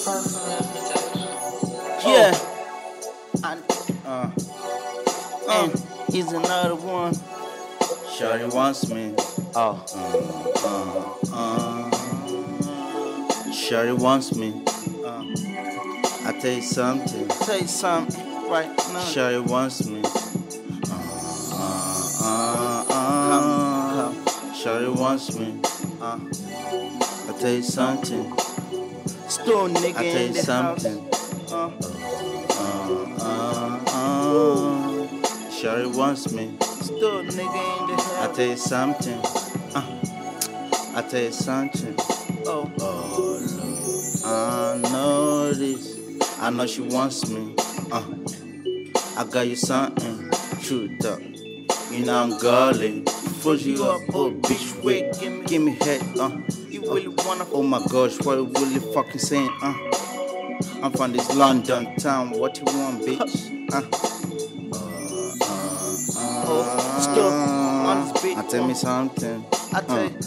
Yeah. And here's another one. Shorty wants me. Shorty wants me. I tell you something. Right now. Shorty wants me. Shorty wants me. I tell you something. Still nigga I tell in you the something. Shorty wants me. Still nigga in the house. I tell you something. I tell you something. Oh, I know this. I know she wants me. I got you something. True talk. You know I'm golly. Fuck you up, oh bitch. Wait, give me head. you really wanna? Oh my gosh, what you really fucking saying? I'm from this London town. What you want, bitch? Still on this beat. Tell me something. I tell you.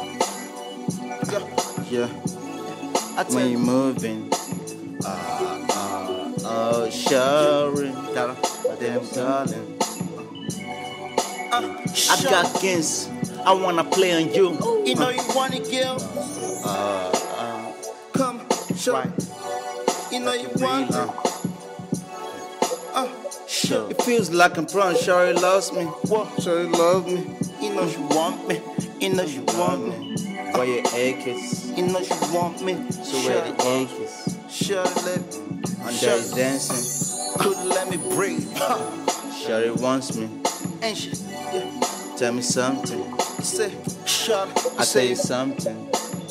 Yeah. I tell When you you. moving. Oh, Shorty. Damn darling. I got games. I wanna play on you. You know you want it, girl. Come, show. Right. You know you want it. Sure. It feels like I'm proud. Shorty loves me. What? Shorty loves me. You know you want me. You know you want me. Where your aches? You know you want me. So where the aches? Shorty let And there is dancing. couldn't let me breathe. Shorty wants me. And she, yeah, Tell me something. say, Shorty, I tell you something.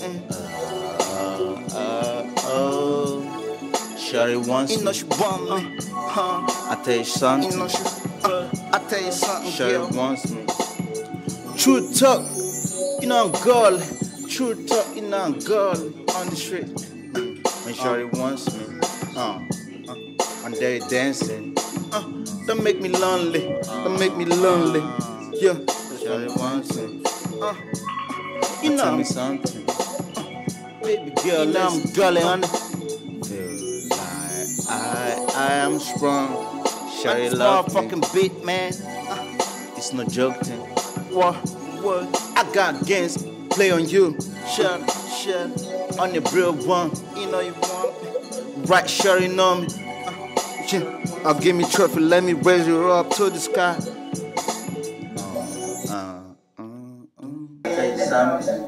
Shorty wants you know me. she want me. I tell you You something. know she, I tell you something, Shorty girl. wants me. True talk. You know I'm girl. True talk. You know I'm girl on the street. When Shorty wants me. And they dancing. Don't make me lonely. Don't make me lonely. Yeah. Shorty wants me. You know Tell me I'm, something. baby girl, You know I'm I'm girling on the Feel like I am strong. Shorty love me. fucking beat, man. It's no joking. What? I got games. Play on you. Shut. On the real one. You know you want me. Right, Shorty know me. I'll give me trophy. Let me raise you up to the sky. Say something.